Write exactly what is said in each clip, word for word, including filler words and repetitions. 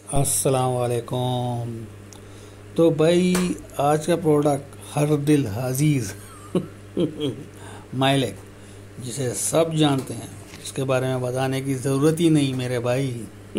अस्सलाम वालेकुम। तो भाई आज का प्रोडक्ट हर दिल अजीज़ माइलेक, जिसे सब जानते हैं, इसके बारे में बताने की ज़रूरत ही नहीं मेरे भाई।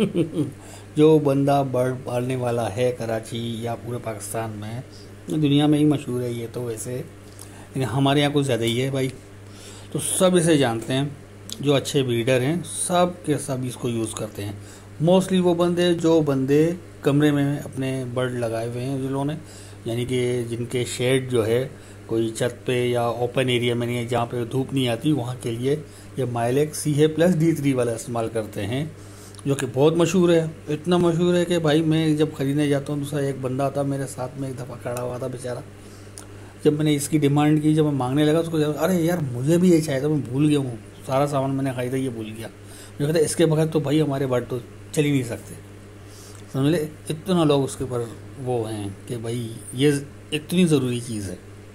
जो बंदा बर्ड पालने वाला है कराची या पूरे पाकिस्तान में, दुनिया में ही मशहूर है ये तो वैसे, लेकिन हमारे यहाँ कुछ ज़्यादा ही है भाई। तो सब इसे जानते हैं, जो अच्छे ब्रीडर हैं सब के सब इसको यूज़ करते हैं। मोस्टली वो बंदे जो बंदे कमरे में अपने बर्ड लगाए हुए हैं जिन्होंने, यानी कि जिनके शेड जो है कोई छत पे या ओपन एरिया में नहीं है, जहाँ पे धूप नहीं आती, वहाँ के लिए ये माइलेक सी है प्लस डी थ्री वाला इस्तेमाल करते हैं, जो कि बहुत मशहूर है। इतना मशहूर है कि भाई मैं जब ख़रीदने जाता हूँ, दूसरा एक बंदा था मेरे साथ में, एक दफ़ा खड़ा हुआ था बेचारा। जब मैंने इसकी डिमांड की, जब मैं मांगने लगा उसको, अरे यार मुझे भी ये चाहिए था, मैं भूल गया हूँ, सारा सामान मैंने खरीदा ये भूल गया। मुझे कहता इसके बगैर तो भाई हमारे बर्ड तो चल ही नहीं सकते। समझ ले, इतना लोग उसके ऊपर वो हैं कि भाई ये इतनी ज़रूरी चीज़ है,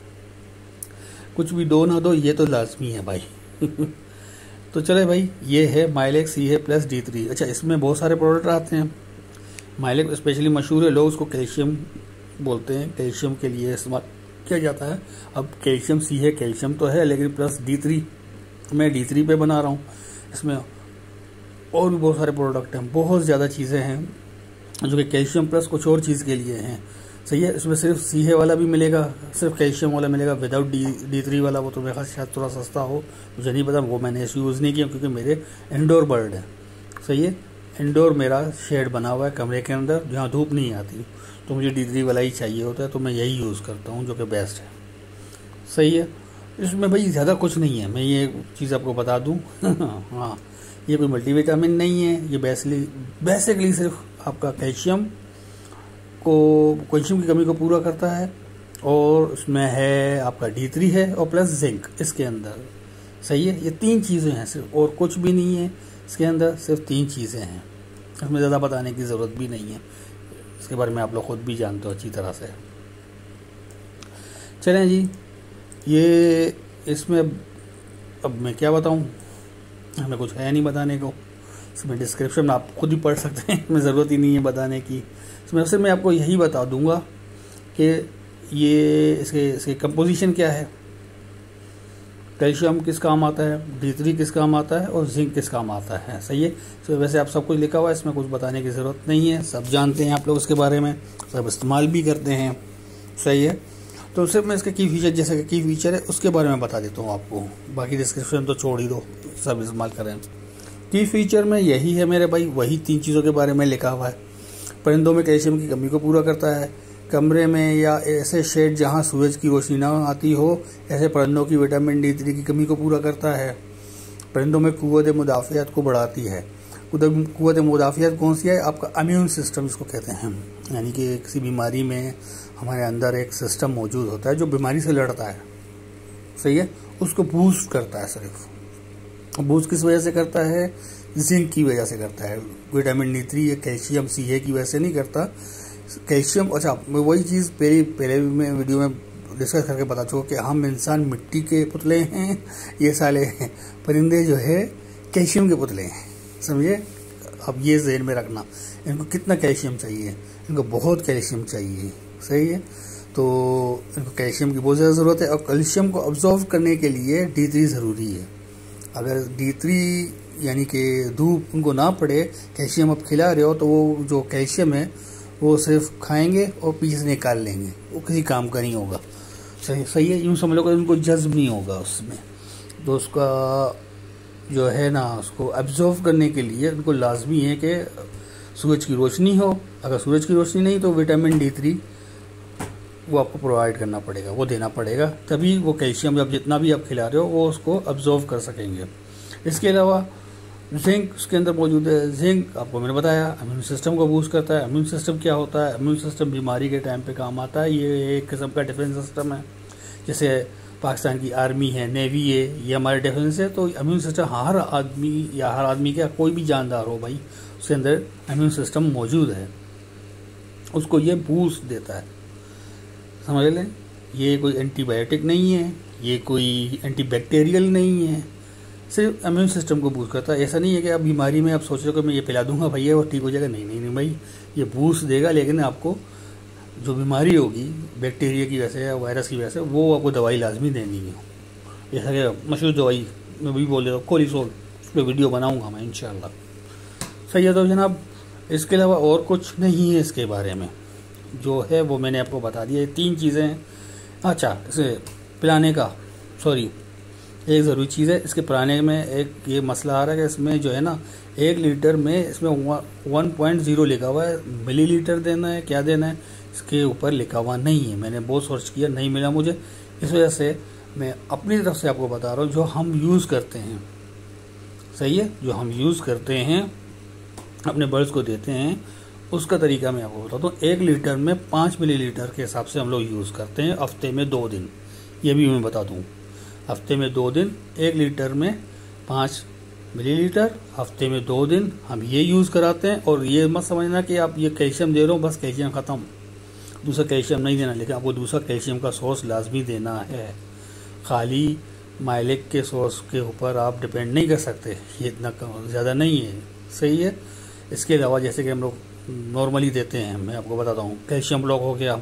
कुछ भी दो ना दो ये तो लाजमी है भाई। तो चले भाई, ये है माइलेक सी है प्लस डी थ्री। अच्छा, इसमें बहुत सारे प्रोडक्ट आते हैं। माइलेक स्पेशली मशहूर है, लोग उसको कैल्शियम बोलते हैं, कैल्शियम के लिए इस्तेमाल किया जाता है। अब कैल्शियम सी है, कैल्शियम तो है, लेकिन प्लस डी थ्री मैं डी थ्री पे बना रहा हूँ। इसमें और भी बहुत सारे प्रोडक्ट हैं, बहुत ज़्यादा चीज़ें हैं जो कि कैल्शियम प्लस कुछ और चीज़ के लिए हैं। सही है, इसमें सिर्फ सी है वाला भी मिलेगा, सिर्फ कैल्शियम वाला मिलेगा विदाउट डी डी थ्री वाला। वो तो मेरे ख्याल शायद थोड़ा सस्ता हो, मुझे नहीं पता, वो मैंने इसे यूज़ नहीं किया क्योंकि मेरे इंडोर बर्ड है। सही है, इंडोर मेरा शेड बना हुआ है कमरे के अंदर जहाँ धूप नहीं आती, तो मुझे डी थ्री वाला ही चाहिए होता है, तो मैं यही यूज़ करता हूँ जो कि बेस्ट है। सही है, इसमें भाई ज़्यादा कुछ नहीं है, मैं ये चीज़ आपको बता दूँ। हाँ, ये कोई मल्टीविटामिन नहीं है, ये बेसिकली बेसिकली सिर्फ आपका कैल्शियम को कैल्शियम की कमी को पूरा करता है, और उसमें है आपका डी थ्री है और प्लस जिंक इसके अंदर। सही है, ये तीन चीज़ें हैं सिर्फ, और कुछ भी नहीं है इसके अंदर, सिर्फ तीन चीज़ें हैं। इसमें ज़्यादा बताने की ज़रूरत भी नहीं है, इसके बारे में आप लोग खुद भी जानते हो अच्छी तरह से। चलें जी, ये इसमें अब मैं क्या बताऊँ, हमें कुछ है नहीं बताने को। इसमें डिस्क्रिप्शन में आप खुद ही पढ़ सकते हैं, इसमें ज़रूरत ही नहीं है बताने की। इसमें सिर्फ मैं आपको यही बता दूंगा कि ये इसके इसके कंपोजिशन क्या है, कैल्शियम किस काम आता है, डी थ्री किस काम आता है, और जिंक किस काम आता है। सही है, तो वैसे आप सब कुछ लिखा हुआ है, इसमें कुछ बताने की ज़रूरत नहीं है, सब जानते हैं आप लोग इसके बारे में, सब इस्तेमाल भी करते हैं। सही है, तो सिर्फ मैं इसके की फीचर, जैसे कि की फीचर है उसके बारे में बता देता हूँ आपको, बाकी डिस्क्रिप्शन तो छोड़ ही दो, सब इस्तेमाल करें। की फीचर में यही है मेरे भाई, वही तीन चीज़ों के बारे में लिखा हुआ है। परिंदों में कैल्शियम की कमी को पूरा करता है, कमरे में या ऐसे शेड जहां सूरज की रोशनी ना आती हो, ऐसे परिंदों की विटामिन डी थ्री की कमी को पूरा करता है। परिंदों में कुव्वत मुदाफ़ियत को बढ़ाती है। कुव्वत मुदाफ़ियत कौन सी है, आपका इम्यून सिस्टम इसको कहते हैं, यानी कि किसी बीमारी में हमारे अंदर एक सिस्टम मौजूद होता है जो बीमारी से लड़ता है। सही है, उसको बूस्ट करता है। सिर्फ बूस्ट किस वजह से करता है, जिंक की वजह से करता है। विटामिन डी थ्री या कैल्शियम सी है की वजह से नहीं करता। कैल्शियम, अच्छा मैं वही चीज़ पहले पहले भी मैं वीडियो में डिस्कस करके बता चुका कि हम इंसान मिट्टी के पुतले हैं, ये साले परिंदे जो है कैल्शियम के पुतले हैं। समझे, अब ये ज़हन में रखना, इनको कितना कैल्शियम चाहिए, इनको बहुत कैल्शियम चाहिए। सही है, तो इनको कैल्शियम की बहुत ज़्यादा ज़रूरत है, और कैल्शियम को ऑब्जॉर्व करने के लिए डी थ्री ज़रूरी है। अगर डी थ्री यानी कि धूप उनको ना पड़े, कैल्शियम आप खिला रहे हो, तो वो जो कैल्शियम है वो सिर्फ खाएंगे और पीछे से निकाल लेंगे, वो किसी काम का नहीं होगा। सही सही है, यूँ समझ लो कि उनको जज्ब नहीं होगा उसमें। तो उसका जो है ना, उसको एब्जॉर्व करने के लिए उनको लाजमी है कि सूरज की रोशनी हो। अगर सूरज की रोशनी नहीं तो विटामिन डी थ्री वो आपको प्रोवाइड करना पड़ेगा, वो देना पड़ेगा, तभी वो कैल्शियम आप जितना भी आप खिला रहे हो वो उसको अब्जॉर्व कर सकेंगे। इसके अलावा जिंक उसके अंदर मौजूद है। जिंक आपको मैंने बताया इम्यून सिस्टम को बूस्ट करता है। इम्यून सिस्टम क्या होता है, इम्यून सिस्टम बीमारी के टाइम पे काम आता है। ये एक किस्म का डिफेंस सिस्टम है, जैसे पाकिस्तान की आर्मी है, नेवी है, ये हमारे डिफेंस है। तो इम्यून सिस्टम हर आदमी या हर आदमी क्या कोई भी जानदार हो भाई, उसके अंदर इम्यून सिस्टम मौजूद है, उसको ये बूस्ट देता है। समझ लें, ये कोई एंटीबायोटिक नहीं है, ये कोई एंटीबैक्टीरियल नहीं है। सिर्फ इम्यून सिस्टम को बूस्ट करता है। ऐसा नहीं है कि आप बीमारी में आप सोच रहे हो कि मैं ये पिला दूंगा भैया वो ठीक हो जाएगा, नहीं नहीं नहीं भाई, ये बूस्ट देगा, लेकिन आपको जो बीमारी होगी बैक्टीरिया की वजह से या वायरस की वजह से, वो आपको दवाई लाजमी देनी है। जैसा कि मशहूर दवाई मैं भी बोल देता हूँ कोलिसोल, उस पर वीडियो बनाऊँगा मैं इंशाल्लाह। सही है। तो जनाब इसके अलावा और कुछ नहीं है इसके बारे में, जो है वो मैंने आपको बता दिया। ये तीन चीज़ें हैं। अच्छा, इसे पिलाने का, सॉरी एक ज़रूरी चीज़ है, इसके पिलाने में एक ये मसला आ रहा है कि इसमें जो है ना एक लीटर में इसमें वन पॉइंट ज़ीरो लिखा हुआ है, मिली लीटर देना है क्या देना है इसके ऊपर लिखा हुआ नहीं है। मैंने बहुत सर्च किया, नहीं मिला मुझे, इस वजह से मैं अपनी तरफ से आपको बता रहा हूँ जो हम यूज़ करते हैं। सही है, जो हम यूज़ करते हैं अपने बर्ड्स को देते हैं, उसका तरीका मैं आपको बताता हूँ। एक लीटर में पाँच मिलीलीटर के हिसाब से हम लोग यूज़ करते हैं, हफ्ते में दो दिन, ये भी मैं बता दूँ। हफ्ते में दो दिन एक लीटर में पाँच मिलीलीटर, हफ्ते में दो दिन हम ये यूज़ कराते हैं। और ये मत समझना कि आप ये कैल्शियम दे रहे हो बस कैल्शियम ख़त्म, दूसरा कैल्शियम नहीं देना, लेकिन आपको दूसरा कैल्शियम का सोर्स लाजमी देना है। खाली माइलेज के सोर्स के ऊपर आप डिपेंड नहीं कर सकते, ये इतना ज़्यादा नहीं है। सही है। इसके अलावा जैसे कि हम लोग नॉर्मली देते हैं, मैं आपको बताता हूँ, कैल्शियम ब्लॉक हो गया,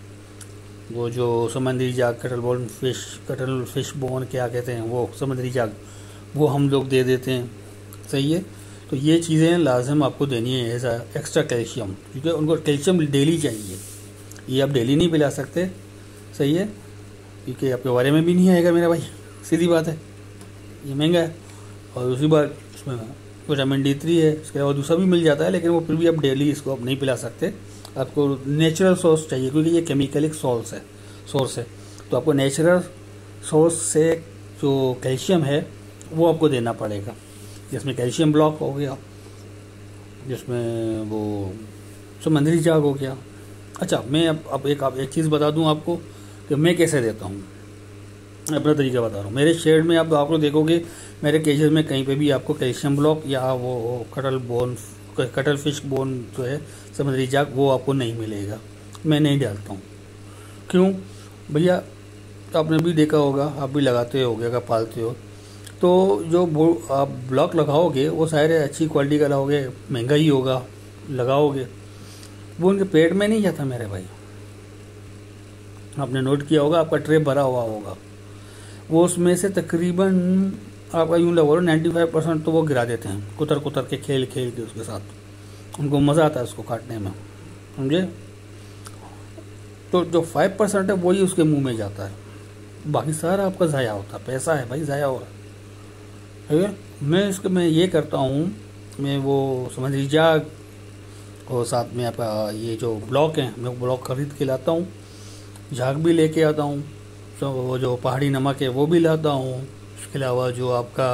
वो जो समुद्री जाग, cuttle bone fish, cuttlefish bone क्या कहते हैं वो समुद्री जाग, वो हम लोग दे देते हैं। सही है। तो ये चीज़ें लाजम आपको देनी है एज एक्स्ट्रा कैल्शियम, क्योंकि उनको कैल्शियम डेली चाहिए, ये आप डेली नहीं पिला सकते। सही है, क्योंकि आपके बारे में भी नहीं आएगा मेरा भाई, सीधी बात है, ये महंगा है। और दूसरी बात उसमें विटामिन डी थ्री है, इसके अलावा दूसरा भी मिल जाता है, लेकिन वो फिर भी आप डेली इसको आप नहीं पिला सकते। आपको नेचुरल सोर्स चाहिए, क्योंकि ये केमिकलिक सोर्स है सोर्स है तो आपको नेचुरल सोर्स से जो कैल्शियम है वो आपको देना पड़ेगा, जिसमें कैल्शियम ब्लॉक हो गया, जिसमें वो समुद्री जाग हो गया। अच्छा, मैं अब अब एक आप एक चीज़ बता दूं आपको कि मैं कैसे देता हूँ, अपना तरीका बता रहा हूँ। मेरे शेड में आप आपको देखोगे मेरे केजेस में कहीं पे भी आपको कैल्शियम ब्लॉक या वो कटल बोन, कटल फिश बोन जो है समुद्री जाग, वो आपको नहीं मिलेगा, मैं नहीं डालता हूँ। क्यों भैया, आपने भी देखा होगा, आप भी लगाते होगे अगर पालते हो, तो जो आप ब्लॉक लगाओगे वो सारे अच्छी क्वालिटी का लगाओगे, महंगा ही होगा लगाओगे, वो उनके पेट में नहीं जाता मेरे भाई। आपने नोट किया होगा, आपका ट्रे भरा हुआ होगा, वो उसमें से तकरीबन आपका यूँ लगा नाइन्टी फाइव परसेंट तो वो गिरा देते हैं, कुतर कुतर के खेल खेल के उसके साथ, उनको मज़ा आता है उसको काटने में, समझे। तो जो फाइव परसेंट है वही उसके मुंह में जाता है, बाकी सारा आपका ज़ाया होता है, पैसा है भाई ज़ाया हो रहा है। ठीक है, मैं इसके मैं ये करता हूँ, मैं वो समुद्री जाग और साथ में आपका ये जो ब्लॉक है, मैं ब्लॉक खरीद के लाता हूँ, झाग भी लेके आता हूँ, तो वो जो पहाड़ी नमक है वो भी लाता हूँ। इसके अलावा जो आपका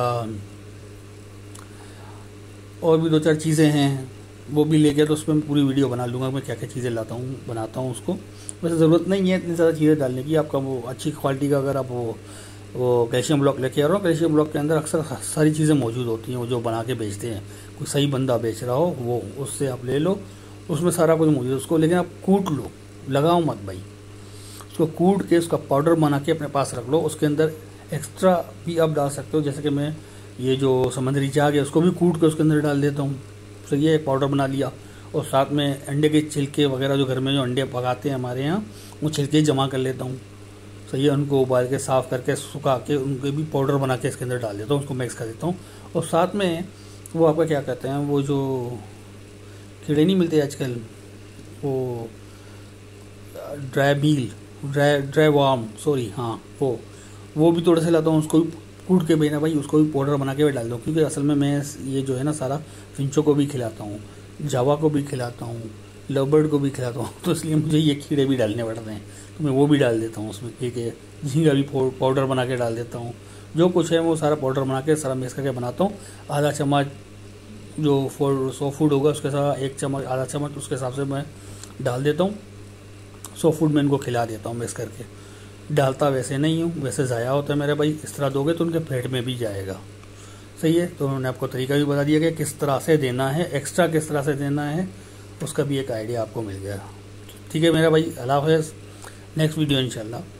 और भी दो चार चीज़ें हैं वो भी लेके, तो उस पर मैं पूरी वीडियो बना लूँगा मैं क्या क्या चीज़ें लाता हूँ बनाता हूँ उसको। वैसे ज़रूरत नहीं है इतनी ज़्यादा चीज़ें डालने की, आपका वो अच्छी क्वालिटी का अगर आप वो वो कैल्शियम ब्लॉक लेके आ रहे हो, कैल्शियम ब्लॉक के अंदर अक्सर सारी चीज़ें मौजूद होती हैं, वो जो बना के बेचते हैं, कोई सही बंदा बेच रहा हो वो, उससे आप ले लो, उसमें सारा कुछ मौजूद है उसको, लेकिन आप कूट लो, लगाओ मत भाई, उसको कूट के उसका पाउडर बना के अपने पास रख लो। उसके अंदर एक्स्ट्रा भी आप डाल सकते हो, जैसे कि मैं ये जो समुद्री जाग है उसको भी कूट के उसके अंदर डाल देता हूँ, तो ये एक पाउडर बना लिया। और साथ में अंडे के छिलके वगैरह जो घर में जो अंडे पकाते हैं हमारे यहाँ, वो छिलके जमा कर लेता हूँ। सही है, उनको उबाल के साफ़ करके सुखा के उनके भी पाउडर बना के इसके अंदर डाल देता हूँ, उसको मिक्स कर देता हूँ। और साथ में वो आपका क्या कहते हैं, वो जो कीड़े नहीं मिलते आजकल, वो dry meal, dry dry worm, sorry हाँ, वो वो भी थोड़ा सा लाता हूँ, उसको भी कूट के भेजना भाई, उसको भी पाउडर बना के भी डाल दो। क्योंकि असल में मैं ये जो है ना सारा फिंचों को भी खिलाता हूँ, जावा को भी खिलाता हूँ, लवबर्ड को भी खिलाता हूँ, तो इसलिए मुझे ये कीड़े भी डालने पड़ते हैं, तो मैं वो भी डाल देता हूँ उसमें। ठीक है, झींगा भी पाउडर बना के डाल देता हूँ, जो कुछ है वो सारा पाउडर बना के सारा मिक्स करके बनाता हूँ। आधा चम्मच जो फॉर सौ फूड होगा उसके साथ एक चम्मच आधा चम्मच उसके हिसाब से मैं डाल देता हूँ। सौ फूड में इनको खिला देता हूँ मिक्स करके। डालता वैसे नहीं हूँ, वैसे ज़ाया होता है मेरे भाई, इस तरह दोगे तो उनके पेट में भी जाएगा। सही है, तो उन्होंने आपको तरीका भी बता दिया कि किस तरह से देना है, एक्स्ट्रा किस तरह से देना है, उसका भी एक आइडिया आपको मिल गया। ठीक है मेरा भाई, अल्लाह हाफ़िज़, नेक्स्ट वीडियो इंशाल्लाह।